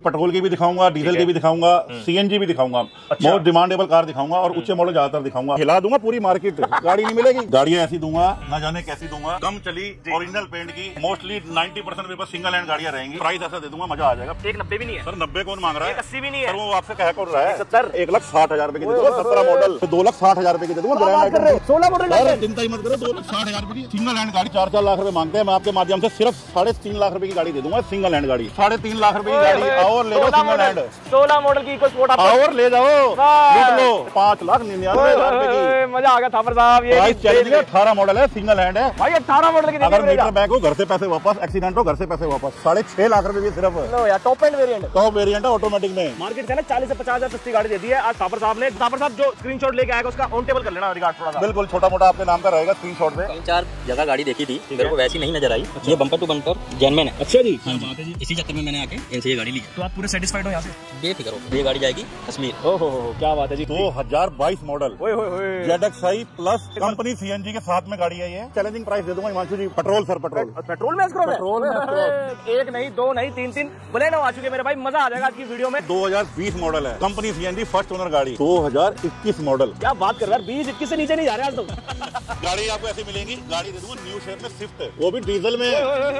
Petrol की भी दिखाऊंगा, डीजल की भी दिखाऊंगा, सीएनजी भी दिखाऊंगा। मोस्ट डिमांडेबल कार दिखाऊंगा और उच्च मॉडल ज्यादातर दिखाऊंगा। हिला दूंगा पूरी मार्केट, गाड़ी नहीं मिलेगी। गाड़ियां ऐसी दूंगा ना जाने कैसी दूंगा, कम चली ओरिजिनल पेंट की, मोस्टली 90% मेरे पास सिंगल हैंड गाड़ियां रहेंगी। प्राइस ऐसा दे दूंगा, मजा आ जाएगा। 190 भी नहीं है सर, 90 कौन मांग रहा है? 80 भी नहीं है सर, वो आपसे कह कर रहा है 70। 1,60,000 रुपए की दे दूंगा। 17 मॉडल 2,60,000 रुपए की दे दूंगा। 16 मॉडल चिंता ही मत करो, 2,60,000 रुपए की सिंगल हैंड गाड़ी 4-4 लाख रुपए मांगते हैं। मैं आपके माध्यम से सिर्फ 3.5 लाख रुपए की गाड़ी दे दूंगा। सिंगल हैंड गाड़ी 3.5 लाख रुपए की गाड़ी और ले लो सिंगल हैंड। 16 मॉडल की इको स्पोर्ट और ले जाओ, लूट लो 5,99,000 रुपए की। मजा आ गया थापर साहब। ये प्राइस चैलेंज है, 18 मॉडल है, सिंगल हैंड है भाई। 18 मॉडल की अगर मीटर बैक हो घर से पैसे वापस, एक्सीडेंट हो घर से पैसे वापस। 6.5 लाख रुपए की सिर्फ। लो यार, top end variant, top variant है ऑटोमेटिक में। मार्केट से ना 40 से 50,000 सस्ती गाड़ी देती है। आज थापर साहब ने, थापर साहब जो स्क्रीनशॉट लेके आएगा उसका ऑन टेबल कर लेना रिगार्ड थोड़ा सा। बिल्कुल, छोटा मोटा आपके नाम का रहेगा स्क्रीनशॉट पे। 3-4 जगह गाड़ी देखी थी, मेरे को वैसी नहीं नजर आई। ये बम्पर टू बम्पर जेन्युइन है। अच्छा जी, हाँ जी, इसी चक्कर में मैंने आके इनसे ये गाड़ी ली है। तो आप पूरे सेटिस्फाइड हो यहाँ से? बेफिक्र हो, ये गाड़ी जाएगी कश्मीर। ओहो क्या बात है जी। 2022 model ZXi plus company CNG के साथ में गाड़ी है ये। चैलेंजिंग प्राइस दे दूंगा Himanshu ji. Petrol sir, petrol petrol में पेट्रोल में एक नहीं, दो नहीं, तीन बोले ना आ चुके मेरे भाई। मजा आ जाएगा आज की वीडियो में। 2020 मॉडल है, कंपनी सीएनजी फर्स्ट ओनर गाड़ी। 2021 मॉडल। क्या बात कर रहा है, 20-21 से नीचे नहीं जा रहे आज तो। गाड़ी आपको ऐसी मिलेगी, गाड़ी दे दूंगा न्यू शेप में, स्विफ्ट, वो भी डीजल में।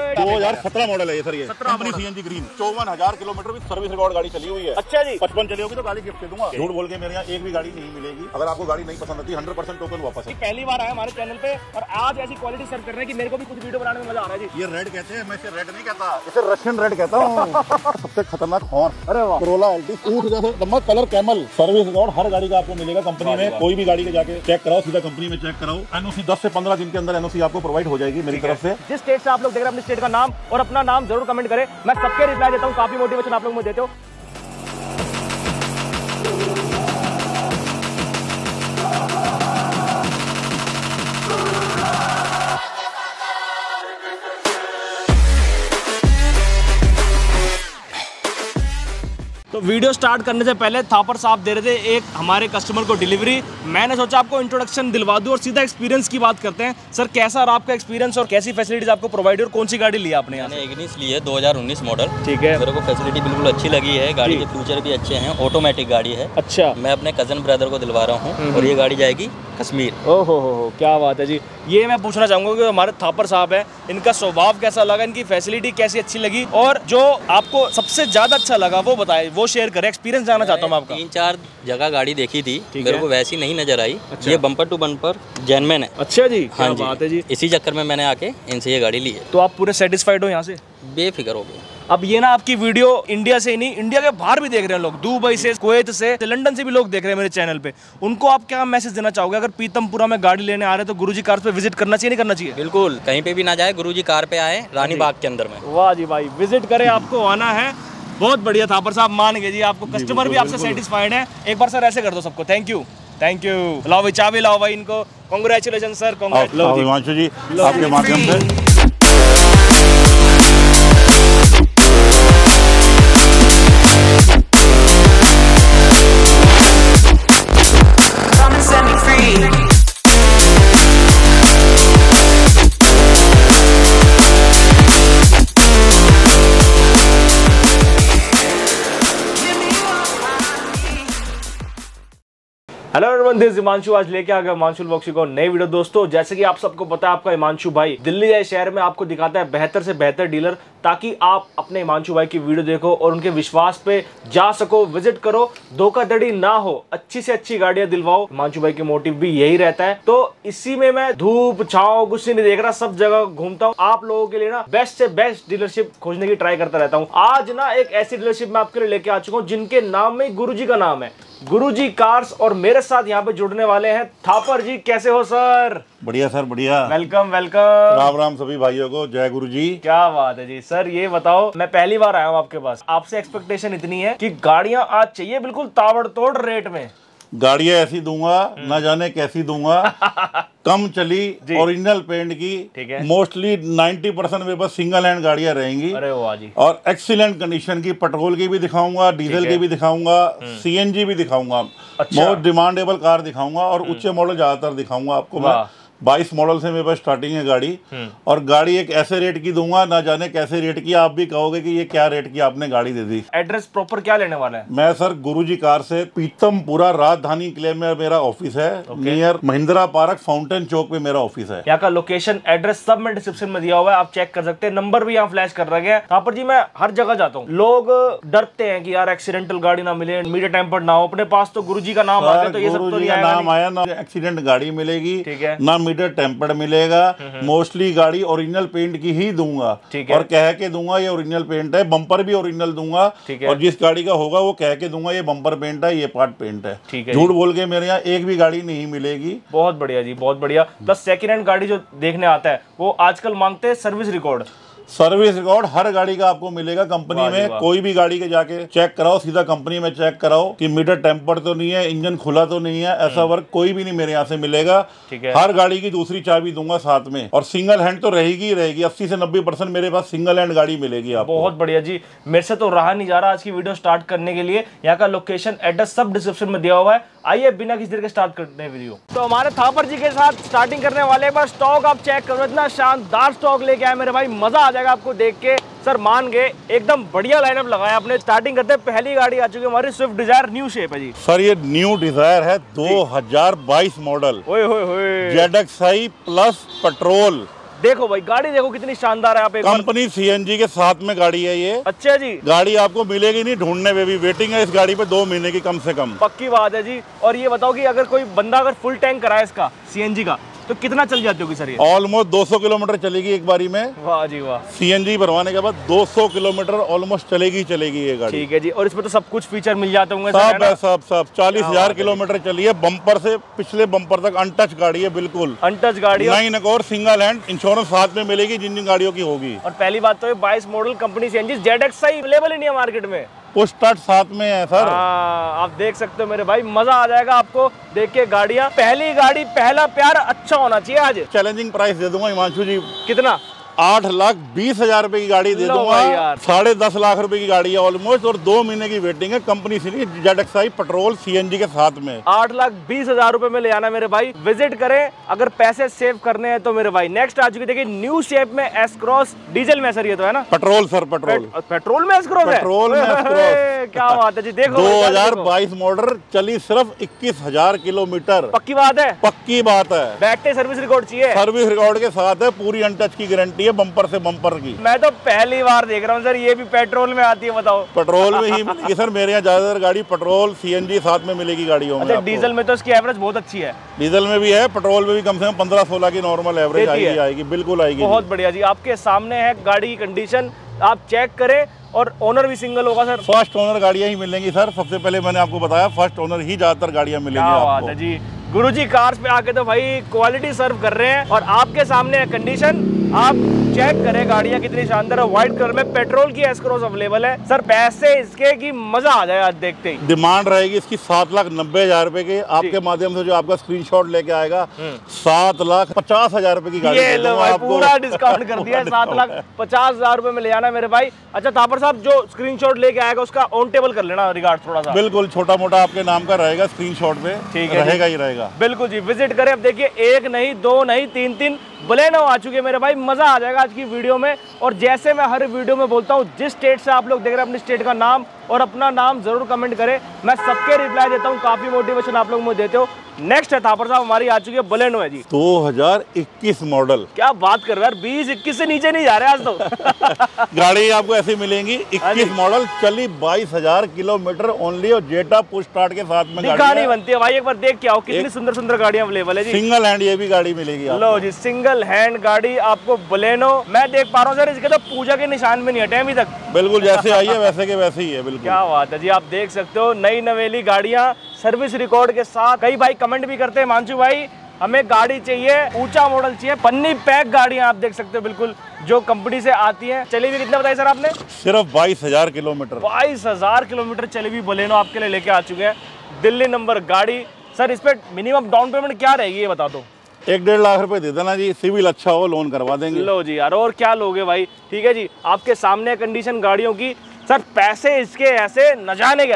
2017 मॉडल है ये सर। ये कंपनी सीएनजी ग्रीन, 54,000 किलोमीटर भी सर्विस रिकॉर्ड गाड़ी चली हुई है। अच्छा जी, 55 चली होगी तो गाड़ी गिफ्ट दे दूंगा। झूठ बोल के मेरे यहाँ एक भी गाड़ी नहीं मिलेगी। अगर आपको गाड़ी नहीं पसंद आती 100% टोकन वापस है। पहली बार आया हमारे चैनल पे और आज ऐसी क्वालिटी सर्व कर रहे हैं कि मेरे को भी कुछ वीडियो बनाने में मजा आ रहा है जी। ये रेड कहते हैं, मैं इसे रेड नहीं कहता, इसे रशियन रेड कहता हूँ। सबसे खतरनाक हॉर्न। अरे वाह, कोरोला एल्टिस ऊंट जैसे लंबा कलर कैमल। सर्विस रिकॉर्ड हर गाड़ी का आपको मिलेगा कंपनी में। कोई भी गाड़ी के जाके चेक कराओ, सीधा कंपनी में चेक कराओ। एनओसी 10 से 15 दिन के अंदर एनओसी आपको प्रोवाइड हो जाएगी मेरी तरफ से। जिस स्टेट से आप लोग देख रहे हैं अपने स्टेट का नाम और अपना नाम जरूर कमेंट करें, मैं सबके रिप्लाई देता हूँ। काफी मोटिवेशन आप लोग मुझे देते हो। तो वीडियो स्टार्ट करने से पहले थापर साहब दे रहे थे एक हमारे कस्टमर को डिलीवरी। मैंने सोचा आपको इंट्रोडक्शन दिलवा दूं और सीधा एक्सपीरियंस की बात करते हैं। सर, कैसा रहा आपका एक्सपीरियंस और कैसी फैसिलिटीज आपको प्रोवाइड और कौन सी गाड़ी ली आपने? मैंने इग्निस ली है 2019 मॉडल। ठीक है, मेरे को फैसिलिटी बिल्कुल अच्छी लगी है। गाड़ी के फ्यूचर भी अच्छे हैं, ऑटोमेटिक गाड़ी है। अच्छा, मैं अपने कजन ब्रदर को दिलवा रहा हूँ और ये गाड़ी जाएगी कश्मीर। ओहो क्या बात है जी। ये मैं पूछना चाहूँगा कि हमारे थापर साहब है, इनका स्वभाव कैसा लगा, इनकी फैसिलिटी कैसी अच्छी लगी और जो आपको सबसे ज्यादा अच्छा लगा वो बताए, वो शेयर करें। एक्सपीरियंस जानना चाहता हूँ आपका। 3-4 जगह गाड़ी देखी थी, मेरे को वैसी नहीं नजर आई। अच्छा। ये बम्पर टू बम्पर जेन्युइन है। अच्छा जी, हाँ क्या बात है जी। इसी चक्कर में मैंने आके इनसे ये गाड़ी ली है। तो आप पूरे सेटिस्फाइड हो यहाँ से? बेफिक्र हो गए। अब ये ना आपकी वीडियो इंडिया से ही नहीं, इंडिया के बाहर भी देख रहे हैं लोग, दुबई से, कुवैत से, लंदन से भी लोग देख रहे हैं मेरे चैनल पे। उनको आप क्या मैसेज देना चाहोगे? अगर पीतमपुरा में गाड़ी लेने आ रहे हैं तो गुरुजी कार्स पे विजिट करना चाहिए, नहीं करना चाहिए? बिल्कुल, कहीं पे भी ना जाए, गुरुजी कार पे आए रानी बाग के अंदर में। वाह जी भाई, विजिट करें, आपको आना है। बहुत बढ़िया थापर साहब, मान गए जी आपको, कस्टमर भी आपसे सेटिस्फाइड है। एक बार सर ऐसे कर दो सबको, थैंक यू थैंक यू। लाओ भाई चाबी, लाओ भाई इनको। कांग्रेचुलेशन सर, हिमांशु जी आपके माध्यम से। Hello everyone, this Himanshu. आज लेके आ गया हिमांशु बॉक्सी को नई वीडियो। दोस्तों, जैसे कि आप सबको पता है, आपका हिमांशु भाई दिल्ली जैसे शहर में आपको दिखाता है बेहतर से बेहतर डीलर, ताकि आप अपने हिमांशु भाई की वीडियो देखो और उनके विश्वास पे जा सको, विजिट करो, धोखाधड़ी ना हो, अच्छी से अच्छी गाड़ियां दिलवाओ। हिमांशु भाई की मोटिव भी यही रहता है। तो इसी में मैं धूप छाँव कुछ नहीं देख रहा, सब जगह घूमता हूँ, आप लोगों के लिए ना बेस्ट से बेस्ट डीलरशिप खोजने की ट्राई करता रहता हूँ। आज ना एक ऐसी डीलरशिप मैं आपके लिए लेके आ चुका हूँ जिनके नाम में गुरुजी का नाम है, गुरुजी कार्स। और मेरे साथ यहाँ पे जुड़ने वाले हैं थापर जी। कैसे हो सर? बढ़िया सर, बढ़िया। Welcome welcome. राम राम सभी भाइयों को, जय गुरु जी। क्या बात है जी। सर ये बताओ, मैं पहली बार आया हूँ आपके पास, आपसे एक्सपेक्टेशन इतनी है कि गाड़ियां आज चाहिए बिल्कुल ताबड़तोड़ रेट में। गाड़ियां ऐसी दूंगा ना जाने कैसी दूंगा, कम चली ओरिजिनल पेंट की, ठीक है, मोस्टली 90% मेरे पास सिंगल हैंड गाड़ियां रहेंगी। अरे वाह जी। और एक्सीलेंट कंडीशन की, पेट्रोल की भी दिखाऊंगा, डीजल की भी दिखाऊंगा, सीएनजी भी दिखाऊंगा। अच्छा। मोस्ट डिमांडेबल कार दिखाऊंगा और उच्च मॉडल ज्यादातर दिखाऊंगा आपको मैं। 22 मॉडल से मेरे पास स्टार्टिंग है गाड़ी। और गाड़ी एक ऐसे रेट की दूंगा, ना जाने कैसे रेट की, आप भी कहोगे कि ये क्या रेट की आपने गाड़ी दे दी। एड्रेस प्रॉपर क्या लेने वाला है? मैं सर गुरुजी कार से पीतमपुरा राजधानी किले में मेरा ऑफिस है। Near Mahindra park fountain chowk पे मेरा ऑफिस है। यहाँ का लोकेशन एड्रेस सब में डिस्क्रिप्शन में दिया हुआ है, आप चेक कर सकते हैं। नंबर भी यहाँ फ्लैश कर रखे हैं। यहाँ पर जी मैं हर जगह जाता हूँ, लोग डरते हैं कि यार एक्सीडेंटल गाड़ी ना मिले, मीडिया टेम्पर्ड ना हो। अपने पास तो गुरुजी का नाम आता है, तो ये सब तो नहीं आएगा। नाम आया ना, एक्सीडेंट गाड़ी मिलेगी, ठीक है, ना मीटर टेम्पर्ड मिलेगा। मोस्टली गाड़ी ओरिजिनल पेंट की ही दूंगा, और कह के दूंगा ये ओरिजिनल पेंट है। बम्पर भी ओरिजिनल दूंगा, और जिस गाड़ी का होगा वो कह के दूंगा ये बम्पर पेंट है, ये पार्ट पेंट है। झूठ बोल के मेरे यहाँ एक भी गाड़ी नहीं मिलेगी। बहुत बढ़िया जी, बहुत बढ़िया। प्लस सेकंड हैंड गाड़ी जो देखने आता है वो आजकल मांगते हैं सर्विस रिकॉर्ड। सर्विस रिकॉर्ड हर गाड़ी का आपको मिलेगा कंपनी में। कोई भी गाड़ी के जाके चेक कराओ, सीधा कंपनी में चेक कराओ कि मीटर टेम्पर्ड तो नहीं है, इंजन खुला तो नहीं है। ऐसा वर्क कोई भी नहीं मेरे यहाँ से मिलेगा। हर गाड़ी की दूसरी चाबी दूंगा साथ में, और सिंगल हैंड तो रहेगी ही रहेगी। 80 से 90% मेरे पास सिंगल हैंड गाड़ी मिलेगी आपको। बहुत बढ़िया जी, मेरे से तो रहा नहीं जा रहा आज की वीडियो स्टार्ट करने के लिए। यहाँ का लोकेशन एड्रेस सब डिस्क्रिप्शन में दिया हुआ है। आइए बिना किसी देर के स्टार्ट करते हैं वीडियो। तो हमारे थापर जी के साथ स्टार्टिंग करने वाले, बस स्टॉक आप चेक करो, इतना शानदार स्टॉक लेके आए मेरे भाई, मजा आ जाएगा आपको देख के। सर मान गए, एकदम बढ़िया लाइनअप लगाया आपने। स्टार्टिंग करते हैं, पहली गाड़ी आ चुकी है हमारी स्विफ्ट डिजायर न्यू शेप है जी। सर ये न्यू डिजायर है 2022 मॉडल, ZXi प्लस पेट्रोल। देखो भाई गाड़ी देखो कितनी शानदार है। आप कंपनी CNG के साथ में गाड़ी है ये। अच्छा जी, गाड़ी आपको मिलेगी नहीं, ढूंढने में भी वेटिंग है इस गाड़ी पे 2 महीने की कम से कम। पक्की बात है जी। और ये बताओ कि अगर कोई बंदा अगर फुल टैंक कराए इसका CNG का, तो कितना चल जाती होगी सर ये? ऑलमोस्ट 200 किलोमीटर चलेगी एक बारी में। वाह जी वाह। CNG भरवाने के बाद 200 किलोमीटर ऑलमोस्ट चलेगी ये गाड़ी। ठीक है जी। और इसमें तो सब कुछ फीचर मिल जाते होंगे? सब 40,000 किलोमीटर चली है, बम्पर से पिछले बम्पर तक अनटच गाड़ी है, बिल्कुल अनटच गाड़ी। नहीं और सिंगल हैंड इंश्योरेंस साथ में मिलेगी जिन जिन गाड़ियों की होगी। और पहली बात तो 22 model company CNG ZXi available ही नहीं है मार्केट में, पुश स्टार्ट साथ में है सर। आप देख सकते हो मेरे भाई, मजा आ जाएगा आपको देख के गाड़ियां। पहली गाड़ी पहला प्यार अच्छा होना चाहिए। आज चैलेंजिंग प्राइस दे दूंगा हिमांशु जी। कितना? 8,20,000 रुपए की गाड़ी दे दूंगा। 10.5 लाख रुपए की गाड़ी है ऑलमोस्ट, और 2 महीने की वेटिंग है कंपनी से ZXi पेट्रोल CNG के साथ में। 8,20,000 रुपए में ले आना मेरे भाई। विजिट करें अगर पैसे सेव करने हैं तो मेरे भाई। नेक्स्ट आ चुकी देखिए न्यू शेप में S क्रॉस, डीजल में सर ये तो है ना? पेट्रोल सर, पेट्रोल में S क्रॉस है। पेट्रोल में S क्रॉस। क्या बात है जी। देखो 2022 मॉडल, चली सिर्फ 21,000 किलोमीटर। पक्की बात है? पक्की बात है। बैठे सर्विस रिकॉर्ड चाहिए? सर्विस रिकॉर्ड के साथ है, पूरी अनटच की गारंटी है, बम्पर से बम्पर की। मैं तो पहली बार देख रहा हूँ सर, ये भी पेट्रोल में आती है। बताओ पेट्रोल में ही मिलेगी सर मेरे यहाँ ज्यादातर गाड़ी पेट्रोल CNG साथ में मिलेगी गाड़ियों में। अच्छा, डीजल में तो इसकी एवरेज बहुत अच्छी है। डीजल में भी है, पेट्रोल में भी कम से कम 15-16 की नॉर्मल एवरेज आएगी, बिल्कुल आएगी। बहुत बढ़िया जी। आपके सामने है गाड़ी की कंडीशन, आप चेक करें। और ओनर भी सिंगल होगा सर? फर्स्ट ओनर गाड़ियां ही मिलेंगी सर। सबसे पहले मैंने आपको बताया फर्स्ट ओनर ही ज्यादातर गाड़ियां मिलेंगी आपको। जी गुरुजी कार्स पे आके तो भाई क्वालिटी सर्व कर रहे हैं। और आपके सामने है कंडीशन, आप चेक करें गाड़ियां कितनी शानदार है। व्हाइट कलर में पेट्रोल की S क्रॉस अवेलेबल है सर। पैसे इसके की मजा आ जाए आज देखते ही। डिमांड रहेगी इसकी 7,90,000 रुपए की। आपके माध्यम से जो आपका स्क्रीनशॉट लेके आएगा 7,50,000 रुपए की गाड़ी। ये लो भाई, पूरा डिस्काउंट कर दिया। 7,50,000 रुपए में ले जाना मेरे भाई। अच्छा थापर साहब, जो स्क्रीनशॉट लेके आएगा उसका ऑन टेबल कर लेना रिगार्ड थोड़ा सा। बिल्कुल, छोटा मोटा आपके नाम का रहेगा स्क्रीनशॉट पे। ठीक है, रहेगा ही रहेगा। बिल्कुल जी, विजिट करें। अब देखिए 1 नहीं 2 नहीं 3 बलेनो आ चुके मेरे भाई। मजा आ जाएगा आज की वीडियो में। और जैसे मैं हर वीडियो में बोलता हूँ, जिस स्टेट से आप लोग देख रहे हैं अपनी स्टेट का नाम और अपना नाम जरूर कमेंट करें, मैं सबके रिप्लाई देता हूँ। काफी मोटिवेशन आप लोग मुझे देते हो। नेक्स्ट है थापर साहब, हमारी आ चुकी है बलेनो है जी 2021 मॉडल। क्या बात कर रहे हैं यार, 20-21 से नीचे नहीं जा रहे आज तो। गाड़ी आपको ऐसी मिलेंगी 21 मॉडल, चली 22,000 किलोमीटर ओनली, और जेटा पुश स्टार्ट के साथ में गाड़ी बनती है भाई। एक बार देख के आओ कितनी सुंदर सुंदर गाड़ियां अवेलेबल है जी। सिंगल हैंड ये भी गाड़ी मिलेगी। लो जी, सिंगल हैंड गाड़ी आपको बलेनो। मैं देख पा रहा हूँ सर, इसके तो पूजा के निशान भी नहीं हटे अभी तक। बिल्कुल जैसे आई है वैसे के वैसे ही है। बिल्कुल क्या बात है जी। आप देख सकते हो नई नवेली गाड़ियां सर्विस रिकॉर्ड के साथ। कई भाई कमेंट भी करते हैं, मानसू भाई हमें गाड़ी चाहिए, ऊंचा मॉडल चाहिए, पन्नी पैक गाड़ियां। आप देख सकते हो बिल्कुल जो कंपनी से आती है। चली हुई कितना बताया सर आपने? सिर्फ 22,000 किलोमीटर। 22,000 किलोमीटर चली हुई बलेनो आपके लिए लेके आ चुके हैं। दिल्ली नंबर गाड़ी। सर इस पे मिनिमम डाउन पेमेंट क्या रहेगी ये बता दो। 1-1.5 लाख रुपए दे देना जी, सिविल अच्छा हो लोन करवा देंगे। लो जी यार, और क्या लोगे भाई। ठीक है जी, आपके सामने कंडीशन गाड़ियों की। सर पैसे इसके ऐसे न जाने कैसे।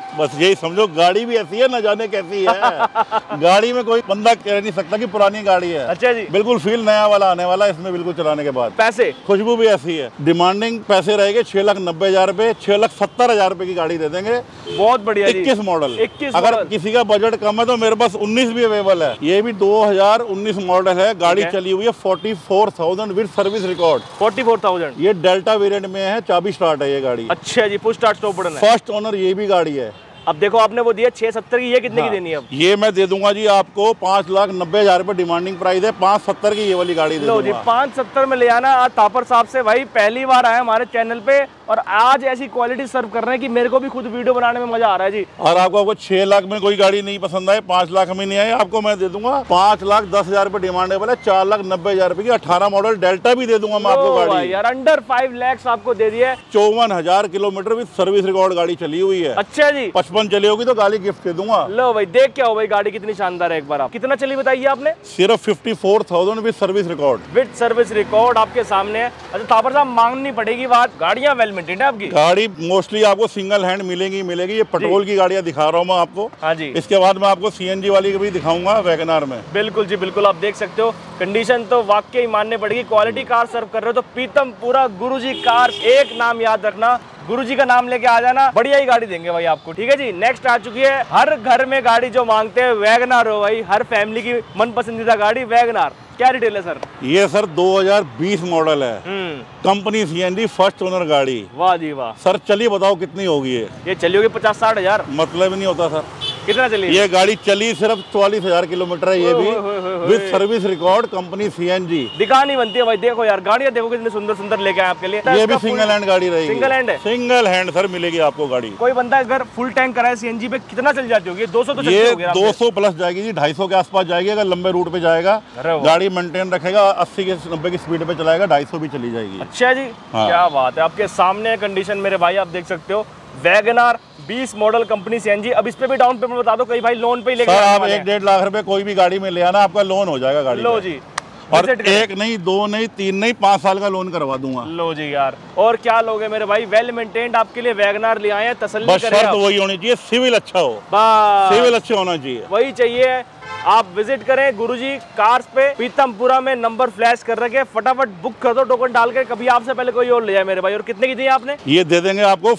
बस यही समझो, गाड़ी भी ऐसी है, न जाने कैसी है। गाड़ी में कोई बंदा कह नहीं सकता कि पुरानी गाड़ी है। अच्छा जी। बिल्कुल फील नया वाला आने वाला है इसमें, बिल्कुल चलाने के बाद। पैसे खुशबू भी ऐसी है। डिमांडिंग पैसे रहेंगे 6,90,000 रुपए, 6,70,000 रुपए की गाड़ी दे देंगे। बहुत बढ़िया। 21 मॉडल। 21 अगर किसी का बजट कम है तो मेरे पास 19 भी अवेलेबल है। ये भी 2019 मॉडल है। गाड़ी चली हुई है 44,000 विद सर्विस रिकॉर्ड। 44,000। ये डेल्टा वेरिएंट में है, चाबी स्टार्ट है ये गाड़ी। अच्छा जी, पुश स्टार्ट स्टॉप बटन है। फर्स्ट ओनर ये भी गाड़ी है। अब देखो आपने वो दिया 670 की, ये कितने की देनी है अब? ये मैं दे दूंगा जी आपको 5,90,000 रुपए डिमांडिंग प्राइस है। 570 की ये वाली गाड़ी दे लो जी, 570 में ले आना। आज थापर साहब से भाई पहली बार आए हमारे चैनल पे और आज ऐसी क्वालिटी सर्व कर रहे हैं कि मेरे को भी खुद वीडियो बनाने में मजा आ रहा है जी। और आपको 6 लाख में कोई गाड़ी नहीं पसंद आए, 5 लाख में नहीं आए, आपको मैं दे दूंगा 5,10,000 रुपए डिमांडेबल है। 4,90,000 रुपए की 18 मॉडल डेल्टा भी दे दूंगा मैं आपको गाड़ी यार। अंडर 5 लाख आपको दे दिया। 54,000 किलोमीटर विद सर्विस रिकॉर्ड गाड़ी चली हुई है। अच्छा जी। 55 चली होगी तो गाड़ी गिफ्ट दे दूंगा। लो भाई, देख क्या हो भाई, गाड़ी कितनी शानदार है। एक बार आप कितना चली बताइए आपने? सिर्फ 54,000 with service record. With service record आपके सामने है। अच्छा थापर साहब, मांगनी पड़ेगी बात, गाड़ियां वेल मेंटेन्ड है आपकी? गाड़ी मोस्टली आपको सिंगल हैंड मिलेगी। ये पेट्रोल की गाड़ियां दिखा रहा हूँ मैं आपको। हाँ जी। इसके बाद मैं आपको CNG वाली भी दिखाऊंगा वैगनआर में। बिल्कुल जी बिल्कुल, आप देख सकते हो कंडीशन तो वाकई मानने पड़ेगी। क्वालिटी कार सर्व कर रहे हो तो पीतमपुरा गुरुजी कार, एक नाम याद रखना, गुरुजी का नाम लेके आ जाना, बढ़िया ही गाड़ी देंगे भाई आपको। ठीक है जी। नेक्स्ट आ चुकी है, हर घर में गाड़ी जो मांगते हैं वैगनआर हो भाई, हर फैमिली की मन पसंदीदा गाड़ी वैगनआर। क्या डिटेल है सर? ये सर 2020 मॉडल है, कंपनी CNG फर्स्ट ओनर गाड़ी। वाह जी वाह। सर चलिए बताओ कितनी होगी ये चली होगी 50-60 हजार। मतलब नहीं होता सर। कितना चली? ये गाड़ी चली सिर्फ 44,000 किलोमीटर है। ये भी with service record, company CNG। दिखानी बनती है भाई। देखो यार, गाड़ियां देखो कितनी सुंदर सुंदर लेके आए आपके लिए। ये भी सिंगल हैंड गाड़ी रहेगी। सिंगल हैंड है? सिंगल हैंड सर मिलेगी आपको गाड़ी। कोई बंदा अगर फुल टैंक कराए CNG पे कितना चल जाती होगी? 200 तो ये चलती होगी। 200 प्लस जाएगी जी, 250 के आसपास जाएगी अगर लंबे रूट पे जाएगा। गाड़ी मेंटेन रखेगा, 80 के 90 की स्पीड पे चलाएगा, 250 भी चली जाएगी। अच्छा जी। हाँ। क्या बात है। आपके सामने कंडीशन मेरे भाई, आप देख सकते हो वैगनआर 20 मॉडल कंपनी CNG। अब इस पे भी डाउन पेमेंट बता दो, कई भाई लोन पे ही लेके आप 1-1.5 लाख रुपए कोई भी गाड़ी में ले आना, आपका लोन हो जाएगा गाड़ी। लो जी। और 1 नहीं, 2 नहीं, 3 नहीं, 5 साल का लोन करवा दूंगा। लो जी यार, और क्या लोगे मेरे भाई, वेल मेंटेन्ड आपके लिए वैगनआर ले आए हैं। तसल्ली बस शर्त वही होनी चाहिए, सिविल अच्छा हो। बस सिविल अच्छा होना चाहिए, वही चाहिए। आप विजिट करें गुरुजी कार्स पे, पीतमपुरा में नंबर फ्लैश कर रखे, फटाफट बुक कर दो टोकन डाल के, कभी आपसे पहले कोई और ले जाए मेरे भाई। और कितने की दी आपने? ये दे देंगे आपको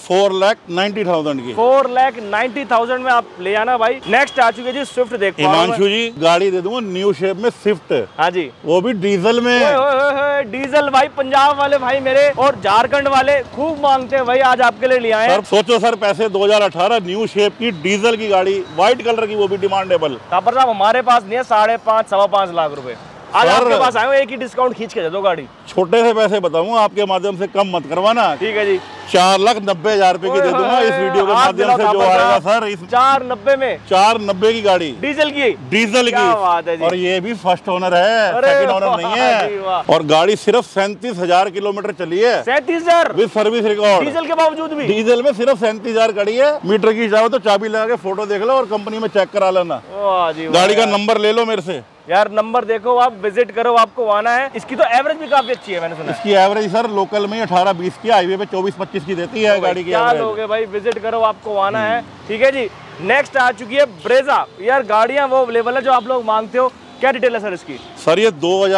4,90,000 की। 4,90,000 में आप ले आना भाई। नेक्स्ट आ चुकी है जी स्विफ्ट। देखो हिमांशु जी, गाड़ी दे दूंगा न्यू शेप में स्विफ्ट। हाँ जी। वो भी डीजल में। डीजल भाई, पंजाब वाले भाई मेरे और झारखंड वाले खूब मांगते हैं भाई, आज आपके लिए ले आए। सर सोचो सर, पैसे 2018 न्यू शेप की डीजल की गाड़ी, व्हाइट कलर की, वो भी डिमांडेबल। थापर साहब हमारे पास नहीं है 5.5-5.25 लाख रुपए। आज आपके पास आए हो, एक ही डिस्काउंट खींच के दे दो गाड़ी। छोटे से पैसे बताऊंगा आपके माध्यम से, कम मत करवाना। ठीक है जी। 4,90,000 रुपए की दे दूंगा इस वीडियो के माध्यम से जो आएगा सर। इस 490 में 490 की गाड़ी डीजल की। डीजल क्या बात है की। जी। और ये भी फर्स्ट ओनर है, सेकंड ओनर नहीं है। और गाड़ी सिर्फ 37,000 किलोमीटर चली है। 37,000 विद सर्विस रिकॉर्ड, डीजल के बावजूद भी। डीजल में सिर्फ 37,000 खड़ी है। मीटर की जाओ तो चाबी लगा के फोटो देख लो और कंपनी में चेक करा लेना। गाड़ी का नंबर ले लो मेरे से यार। नंबर देखो, आप विजिट करो, आपको आना है। इसकी तो एवरेज भी काफी अच्छी है, मैंने सुना। इसकी एवरेज सर लोकल में 18-20 की, हाईवे पे 24-25 की देती है गाड़ी की। क्या लोगे भाई, विजिट करो, आपको आना है। ठीक है जी। नेक्स्ट आ चुकी है ब्रेजा। यार गाड़ियां वो अवेलेबल है जो आप लोग मांगते हो। क्या डिटेल है सर इसकी? सर ये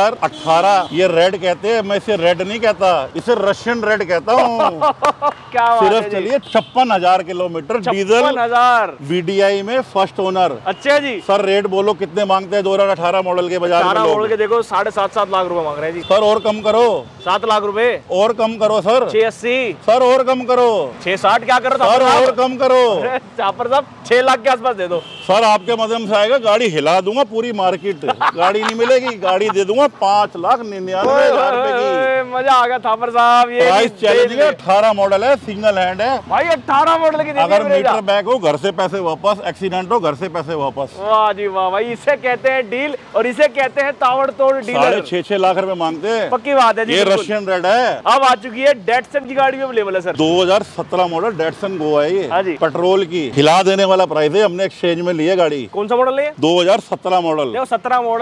2018, ये रेड कहते हैं, मैं इसे रेड नहीं कहता, इसे रशियन रेड कहता हूँ। क्या बात है सिर्फ चलिए 56,000 किलोमीटर डीजल, 56,000 VDI में फर्स्ट ओनर। अच्छा जी। सर रेट बोलो कितने मांगते हैं 2018 मॉडल के बाजार में? 18 मॉडल के देखो 7.5 लाख रुपए मांग रहे हैं जी। सर और कम करो। 7 लाख रुपए और कम करो सर। 680। सर और कम करो। 660 क्या करो सर और कम करो। चापर साहब 6 लाख के आसपास दे दो। सर आपके माध्यम से आएगा, गाड़ी हिला दूंगा पूरी मार्केट। गाड़ी नहीं मिलेगी, गाड़ी दे दूंगा 5,99,000 रुपए की। मजा आ गया थापर साहब। ये प्राइस चैलेंज है, 18 मॉडल है, सिंगल हैंड है भाई। 18 मॉडल की अगर मीटर बैक हो घर से पैसे वापस, एक्सीडेंट हो घर से पैसे वापस। वाह जी वाह भाई, इसे कहते हैं डील और इसे कहते हैं ताबड़तोड़ डीलर। 6.5 लाख रुपए मांगते हैं। पक्की बात है जी। ये रशियन रेड है। अब आ चुकी है डेटसन की गाड़ी भी अवेलेबल है सर। 2017 मॉडल डेटसन गो है ये। हाँ जी। पेट्रोल की हिला देने वाला प्राइस है, हमने एक्सचेंज में ली है गाड़ी। कौन सा मॉडल है? 2017 मॉडल। 17 मॉडल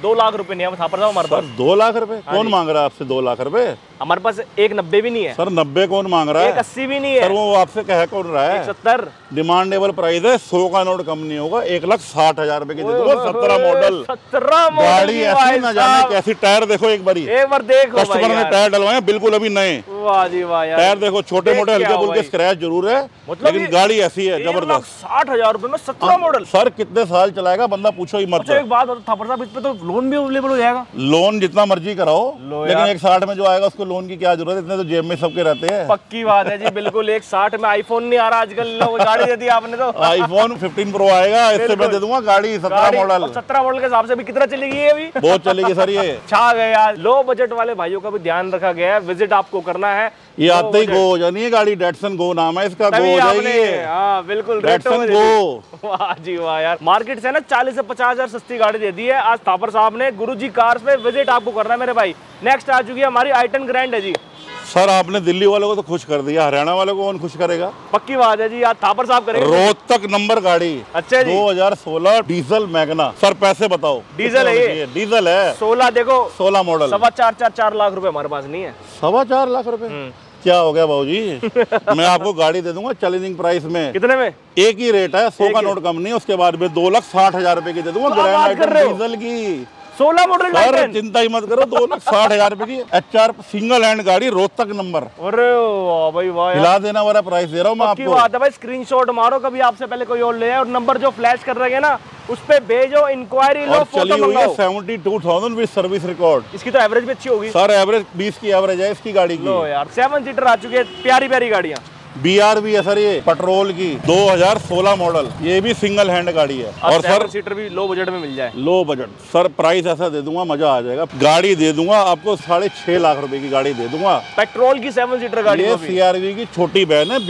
2 लाख रुपए नहीं है थापर साहब हमारे पास। 2 लाख रुपए कौन मांग रहा है आपसे? 2 लाख रुपए हमारे पास 1,90 भी नहीं है सर। 90 कौन मांग रहा है? 1,80 भी नहीं है सर। वो आपसे कह कौन रहा है? 170 डिमांडेबल प्राइस है। 100 का नोट कम नहीं होगा। 1,60,000 रुपए की दे दूंगा। 17 मॉडल 17 मॉडल गाड़ी ऐसी न जाने कैसी। टायर देखो एक बारी, एक बार देखो कस्टमर ने टायर डलवाए बिल्कुल अभी नए। वाह जी वाह यार। टायर देखो छोटे मोटे हल्के फुल्के स्क्रैच जरूर है, लेकिन गाड़ी ऐसी है जबरदस्त। 1,60,000 रुपए में 17 मॉडल। सर कितने साल चलाएगा बंदा पूछो ही मत। अच्छा एक बात थापर साहब, इस पे तो लोन भी अवेलेबल हो जाएगा? लोन जितना मर्जी कराओ, लेकिन 1,60 में जो आएगा उसको लोन की क्या जरूरत है? इतने तो जेब में सबके रहते हैं। पक्की बात है जी बिल्कुल। 1,60 में आईफोन नहीं आ रहा आजकल, लो गाड़ी दे दी आपने तो। आईफोन 15 प्रो आएगा, इससे मैं दे दूंगा गाड़ी 17 मॉडल। 17 मॉडल के हिसाब से भी कितना चलेगी ये अभी? बहुत चलेगी सर ये। छा गए यार। लो बजट वाले भाइयों का भी ध्यान रखा गया है, विजिट आपको करना है। ये आते ही गो हो जानी है गाड़ी। डेटसन गो नाम है इसका, गो हो जाएगी। हाँ बिल्कुल डेटसन गो। वाह जी वाह यार। मार्केट से ना 40 से 50,000 सस्ती गाड़ी दे दी है आज थापर साहब ने। गुरुजी कार्स पे विजिट आपको करना है मेरे भाई। नेक्स्ट आ चुकी है हमारी i10 ग्रैंड है जी। सर आपने दिल्ली वालों को तो खुश कर दिया, हरियाणा वालों को कौन खुश करेगा? पक्की बात है जी, आज थापर साहब करेंगे। रोहतक नंबर गाड़ी। अच्छा जी। 2016 डीजल मैगना। सर पैसे बताओ। डीजल है ये? डीजल है। 16 देखो 16 मॉडल। 4.25 लाख रुपए हमारे पास नहीं है। 4.25 लाख रुपए क्या हो गया बाबूजी? मैं आपको गाड़ी दे दूंगा चैलेंजिंग प्राइस में। कितने में? एक ही रेट है, 100 का नोट कम नहीं। उसके बाद में 2,60,000 रुपए की दे दूंगा ग्रैंड i10 डीजल की। 16 मॉडल सर चिंता ही मत करो। 2,60,000 रुपए की HR सिंगल हैंड गाड़ी, रोहतक नंबर। अरे वाह भाई वाह, हिला देना वाला प्राइस दे रहा हूँ मैं आपको। बात है भाई, स्क्रीनशॉट मारो कभी आपसे पहले कोई और ले आए, और नंबर जो फ्लैश कर रहे हैं ना उस पे भेजो, इंक्वायरी लो, चली हुई है 72,000 विद सर्विस रिकॉर्ड। इसकी तो एवरेज भी अच्छी होगी सर। एवरेज 20 की एवरेज है इसकी गाड़ी की। लो यार 7 सीटर आ चुकी है, प्यारी प्यारी गाड़ियाँ। BRV है सर ये, पेट्रोल की 2016 मॉडल। ये भी सिंगल हैंड गाड़ी है। और सर सीटर भी लो बजट में मिल जाए। लो बजट सर, प्राइस ऐसा दे दूंगा मजा आ जाएगा। गाड़ी दे दूंगा आपको 6.5 लाख रुपए की गाड़ी दे दूंगा। पेट्रोल की 7 सीटर गाड़ी। ये CRV की छोटी बहन है।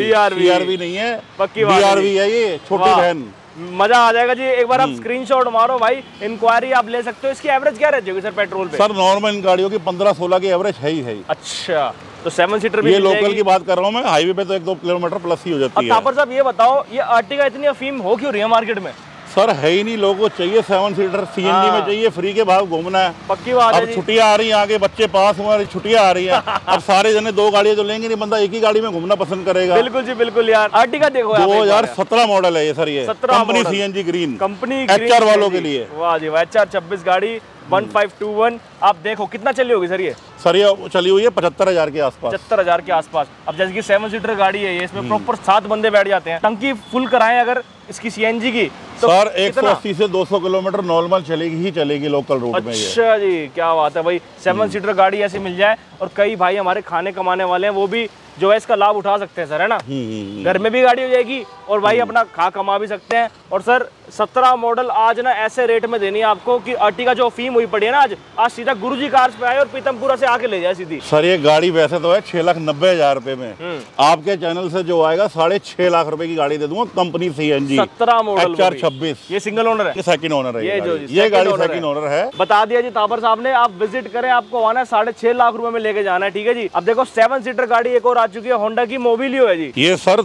BRV नहीं है, पक्की BRV है ये, छोटी बहन। मजा आ जाएगा जी। एक बार आप स्क्रीनशॉट मारो भाई, इंक्वायरी आप ले सकते हो। इसकी एवरेज क्या रहती होगी सर पेट्रोल पे? सर नॉर्मल इन गाड़ियों की 15-16 की एवरेज है ही। अच्छा तो 7 सीटर भी ये लोकल की बात कर रहा हूँ मैं। हाईवे पे तो 1-2 किलोमीटर प्लस ही हो जाती है। थापर साहब ये बताओ, ये अर्टिगा इतनी अफीम हो क्यों रही है मार्केट में? सर है ही नहीं, लोगों को चाहिए 7 सीटर। CNG में चाहिए, फ्री के भाव घूमना है। पक्की बात है। अब छुट्टियां आ रही हैं, आगे बच्चे पास हुए, छुट्टियां आ रही हैं। अब सारे जने 2 गाड़ियां तो लेंगे नहीं, बंदा एक ही गाड़ी में घूमना पसंद करेगा। बिल्कुल जी बिल्कुल यार। अर्टिगा देखो 2017 मॉडल है ये सर। ये company CNG green, company HR वालों के लिए। वाह जी वाह। HR 26 गाड़ी 1521। आप देखो कितना चली होगी सर ये? सर ये चली हुई है 75,000 के आसपास। 75,000 के आसपास। अब जैसे कि 7 सीटर गाड़ी है ये, इसमें प्रॉपर 7 बंदे बैठ जाते हैं। टंकी फुल कराएं अगर इसकी CNG की तो सर 180 से 200 किलोमीटर नॉर्मल चलेगी ही चलेगी लोकल रूट में। अच्छा जी क्या बात है भाई। 7 सीटर गाड़ी ऐसी मिल जाए, और कई भाई हमारे खाने कमाने वाले हैं वो भी जो है इसका लाभ उठा सकते हैं सर, है ना? घर में भी गाड़ी हो जाएगी और भाई अपना खा कमा भी सकते हैं। और सर 17 मॉडल आज ना ऐसे रेट में देनी है आपको कि अर्टिगा जो फीम हुई पड़ी है ना, आज सीधा गुरुजी कार्स पे आए और पीतमपुरा से आके ले जाए सीधी। सर ये गाड़ी वैसे तो है 6,90,000 रुपए में। आपके चैनल से जो आएगा 6.5 लाख रुपए की गाड़ी दे दूंगा, कंपनी CNG 17 मॉडल HR 26। ये सिंगल ओनर है? ये सेकंड ओनर है। ये गाड़ी सेकंड ओनर है। बता दिया जी थापर साहब ने। आप विजिट करें, आपको आना है 6.5 लाख रुपए में लेके जाना है। ठीक है जी। अब देखो 7 सीटर गाड़ी एक और आ चुकी है, होंडा की मोबिलियो है जी। ये सर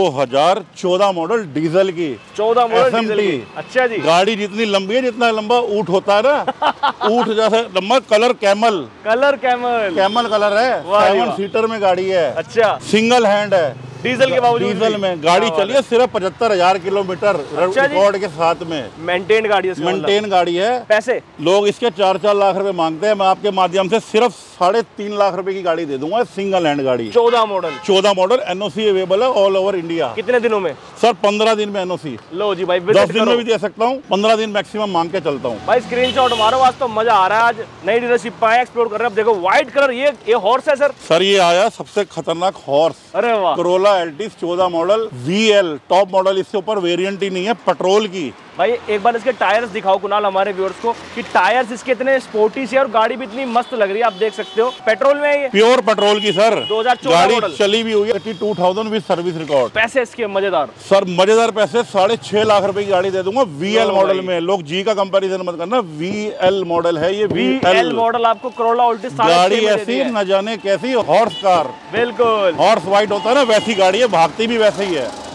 2014 मॉडल डीजल की, 14 मॉडल डीजल की। अच्छा जी। गाड़ी जितनी लंबी है, जितना लंबा ऊंट होता है ना, ऊंट जैसे लंबा। कलर कैमल कलर है। 7 सीटर में गाड़ी है। अच्छा सिंगल हैंड है, डीजल के बावजूद। डीजल में गाड़ी चली है सिर्फ 75,000 किलोमीटर रिकॉर्ड के साथ में। मेंटेन गाड़ी है। मेंटेन गाड़ी है। पैसे लोग इसके 4-4 लाख रुपए मांगते हैं, मैं आपके माध्यम से सिर्फ 3.5 लाख रुपए की गाड़ी दे दूंगा। सिंगल हैंड गाड़ी 14 मॉडल NOC अवेलेबल है ऑल ओवर इंडिया। कितने दिनों में? सर 15 दिन में NOC। लो जी भाई 10 दिन में भी दे सकता हूँ, 15 दिन मैक्सिमम मांग के चलता हूँ भाई। स्क्रीनशॉट मारो, आज तो मजा आ रहा है। आज नई डीलरशिप पाए, एक्सप्लोर कर रहे हैं। अब देखो व्हाइट कलर, ये हॉर्स है सर। ये आया सबसे खतरनाक हॉर्स। अरे वाह। Corolla Altis 14 model VL top model. इसके ऊपर वेरिएंट ही नहीं है, पेट्रोल की। भाई एक बार इसके टायर्स दिखाओ कुणाल हमारे व्यूअर्स को, कि टायर्स इसके इतने स्पोर्टी से और गाड़ी भी इतनी मस्त लग रही है। आप देख सकते हो पेट्रोल में है ये, प्योर पेट्रोल की सर। 2014 मॉडल, गाड़ी चली भी हुई है 32,000 विद सर्विस रिकॉर्ड। पैसे इसके मजेदार सर, मजेदार पैसे। 6.5 लाख रुपए की गाड़ी दे दूंगा VL मॉडल में। लोग जी का कंपैरिजन मत करना, VL मॉडल है ये। VL मॉडल आपको Corolla Altis गाड़ी ऐसी न जाने कैसी हॉर्स कार। बिल्कुल हॉर्स वाइट होता है ना, वैसी गाड़ी है, भागती भी वैसे ही है।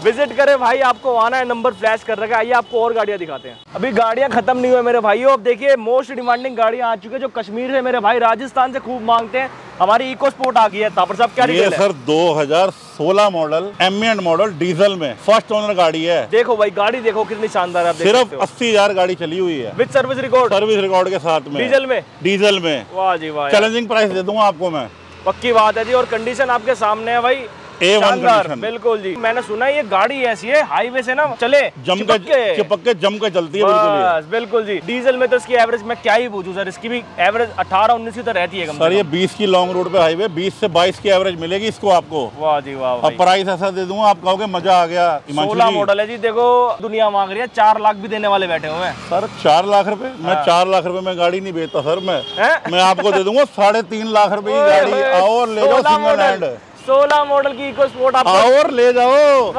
विजिट करें भाई, आपको आना है, नंबर फ्लैश कर रखा है। आइए आपको और गाड़ियां दिखाते हैं। अभी गाड़ियां खत्म नहीं हुई मेरे भाइयों। अब देखिए मोस्ट डिमांडिंग गाड़ियां आ चुकी है जो कश्मीर से मेरे भाई राजस्थान से खूब मांगते हैं। हमारी इको स्पोर्ट आ गई है। तापर साहब क्या ये sir 2016 model ambient model diesel में फर्स्ट ओनर गाड़ी है। देखो भाई गाड़ी देखो कितनी शानदार है। सिर्फ 80,000 गाड़ी चली हुई है विद सर्विस रिकॉर्ड के साथ में। डीजल में वाह जी वाह, चैलेंजिंग प्राइस दे दूंगा आपको मैं। पक्की बात है जी। और कंडीशन आपके सामने है भाई, A1 कंडीशन। बिल्कुल जी। मैंने सुना है ये गाड़ी ऐसी है हाईवे से ना चले चिपक के जम के चलती है। बिल्कुल जी। डीजल में तो इसकी एवरेज मैं क्या ही पूछूं सर, इसकी भी एवरेज 18-19 की तो रहती है सर। ये 20 की लॉन्ग रोड पे हाईवे 20 से 22 की एवरेज मिलेगी इसको आपको। वाह जी वाह। अब प्राइस ऐसा दे दूंगा आप कहोगे मजा आ गया। 16 मॉडल है जी। देखो दुनिया मांग रही है 4 लाख भी देने वाले बैठे हुए हैं सर। 4 लाख रुपए मैं 4 लाख रुपए में गाड़ी नहीं बेचता सर। मैं आपको दे दूंगा 3.5 लाख रुपए की गाड़ी। आओ और ले जाओ सिंगल हैंड। 16 मॉडल की इको स्पोर्ट आप और ले जाओ,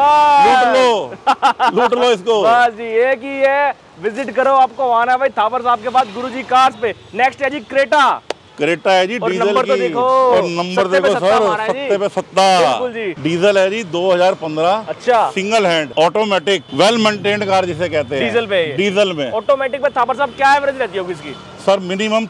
लूट लो इसको। बस जी एक ही है, विजिट करो। आपको आना है भाई थापर साहब के पास गुरुजी कार्स पे। नेक्स्ट है जी क्रेटा है जी डीजल तो की। देखो, और नंबर देखो सर, 70 पे 70 डीजल है जी 2015। अच्छा। Single hand automatic well maintained car जिसे कहते हैं। डीजल में ऑटोमेटिक में थापर साहब क्या एवरेज रहती होगी इसकी? सर मिनिमम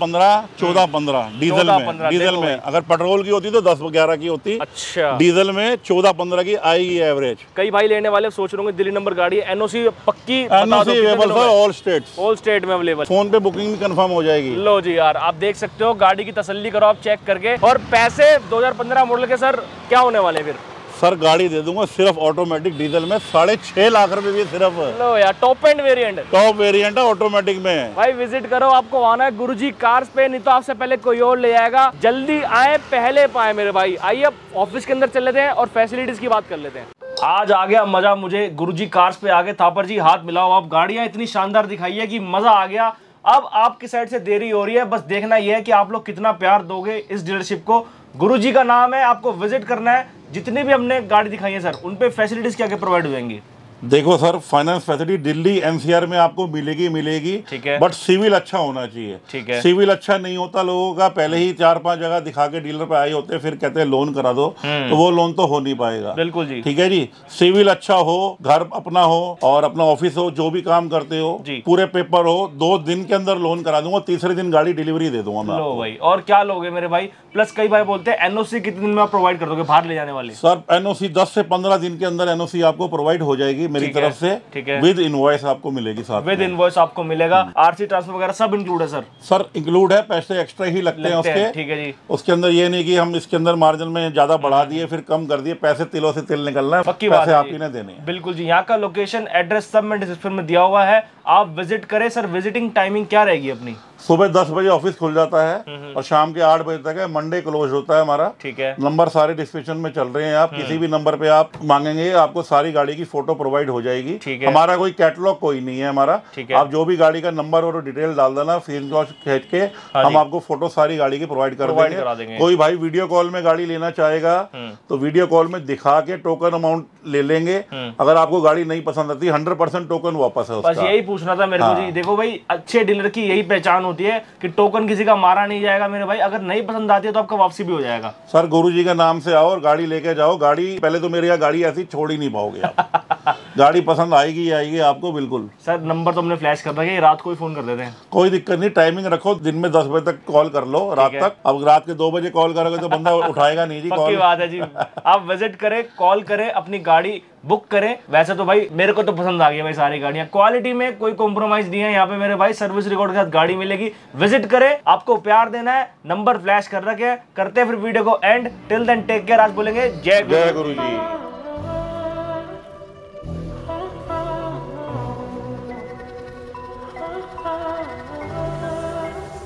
14-15 डीजल में। अगर पेट्रोल की होती तो 10-11 की होती। अच्छा। डीजल में 14-15 की आएगी एवरेज। कई भाई लेने वाले सोच रहे होंगे दिल्ली नंबर गाड़ी है। एनओसी पक्की अवेलेबल सर, ऑल स्टेट में अवेलेबल। फोन पे बुकिंग भी कंफर्म हो जाएगी। लो जी यार, आप देख सकते हो गाड़ी की तसल्ली करो आप चेक करके। और पैसे 2015 मॉडल के सर क्या होने वाले फिर? सर गाड़ी दे दूंगा सिर्फ ऑटोमेटिक डीजल में 6.5 लाख रुपए भी सिर्फ। लो यार टॉप वेरिएंट है ऑटोमेटिक में। भाई विजिट करो, आपको आना है गुरुजी कार्स पे, नहीं तो आपसे पहले कोई और ले जाएगा। जल्दी आए पहले पाए मेरे भाई। आइए अब ऑफिस के अंदर चल लेते हैं और फैसिलिटीज की बात कर लेते हैं। आज आ गया मजा मुझे, गुरुजी कार्स पे आ गए। थापर जी हाथ मिलाओ। आप गाड़ियां इतनी शानदार दिखाई है कि मजा आ गया। अब आपकी साइड से देरी हो रही है, बस देखना यह है कि आप लोग कितना प्यार दोगे इस डीलरशिप को। गुरुजी का नाम है, आपको विजिट करना है। जितनी भी हमने गाड़ी दिखाई है सर, उन पे फैसिलिटीज क्या क्या प्रोवाइड होंगी? देखो sir, finance facility Delhi NCR में आपको मिलेगी। ठीक है। बट सिविल अच्छा होना चाहिए। ठीक है। सिविल अच्छा नहीं होता लोगों का, पहले ही 4-5 जगह दिखा के डीलर पे आए होते हैं, फिर कहते हैं लोन करा दो, तो वो लोन तो हो नहीं पाएगा। बिल्कुल जी। ठीक है जी। सिविल अच्छा हो, घर अपना हो और अपना ऑफिस हो, जो भी काम करते हो पूरे पेपर हो, 2 दिन के अंदर लोन करा दूंगा, तीसरे दिन गाड़ी डिलीवरी दे दूंगा मैं। लो भाई, और क्या लोगे मेरे भाई? प्लस कई भाई बोलते हैं एनओसी कितने दिन में आप प्रोवाइड कर दोगे बाहर ले जाने वाले? सर एनओसी 10 से 15 दिन के अंदर एनओसी आपको प्रोवाइड हो जाएगी मेरी तरफ से। ठीक है। विद इनवॉइस आपको मिलेगी साथ। विद इनवॉइस आपको मिलेगा। आरसी ट्रांसफर वगैरह सब इंक्लूड है सर? सर इंक्लूड है, पैसे एक्स्ट्रा ही लगते हैं उसके। ठीक है जी। उसके अंदर ये नहीं कि हम इसके अंदर मार्जिन में ज्यादा बढ़ा दिए फिर कम कर दिए, पैसे तिलों से तिल निकलना है। पक्की बात है, आप ही ने देने हैं। बिल्कुल जी। यहाँ का लोकेशन एड्रेस सब में डिस्क्रिप्शन में दिया हुआ है, आप विजिट करें। सर विजिटिंग टाइमिंग क्या रहेगी अपनी? सुबह 10 बजे ऑफिस खुल जाता है और शाम के 8 बजे तक है। मंडे क्लोज होता है हमारा। ठीक है। नंबर सारे डिस्क्रिप्शन में चल रहे हैं, आप किसी भी नंबर पे आप मांगेंगे आपको सारी गाड़ी की फोटो प्रोवाइड हो जाएगी। ठीक है। हमारा कोई कैटलॉग कोई नहीं है हमारा। ठीक है। आप जो भी गाड़ी का नंबर और डिटेल डाल देना, स्क्रीनशॉट खींच के हम आपको फोटो सारी गाड़ी की प्रोवाइड कर देंगे। कोई भाई वीडियो कॉल में गाड़ी लेना चाहेगा तो वीडियो कॉल में दिखा के टोकन अमाउंट ले लेंगे। अगर आपको गाड़ी नहीं पसंद आती 100% टोकन वापस है उसका। बस यही पूछना था मेरे को जी। देखो भाई, अच्छे डीलर की यही पहचान होती है कि टोकन किसी का मारा नहीं जाएगा मेरे भाई। अगर नहीं पसंद आती है तो आपका वापसी भी हो जाएगा। सर गुरुजी का नाम से आओ और गाड़ी लेके जाओ। गाड़ी पहले तो मेरे यहाँ गाड़ी ऐसी छोड़ ही नहीं पाओगे आप। गाड़ी पसंद आएगी आपको बिल्कुल। सर नंबर तो हमने फ्लैश कर रखा है, रात को ही फोन कर देते हैं। कोई दिक्कत नहीं, टाइमिंग रखो, दिन में 10 बजे तक कॉल कर लो रात तक। अब रात के 2 बजे कॉल करोगे तो बंदा उठाएगा नहीं जी। पक्की बात है जी। आप विजिट करें, कॉल करें, अपनी गाड़ी बुक करें। वैसे तो भाई मेरे को तो पसंद आ गई भाई सारी गाड़ियां, क्वालिटी में कोई कॉम्प्रोमाइज नहीं है यहाँ पे मेरे भाई। सर्विस रिकॉर्ड के साथ गाड़ी मिलेगी। विजिट करें, आपको प्यार देना है। नंबर फ्लैश कर रखे, करते हैं फिर वीडियो को end. Till then take care. आज बोलेंगे जय गुरुजी।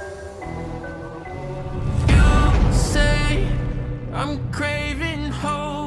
I'm craving hope.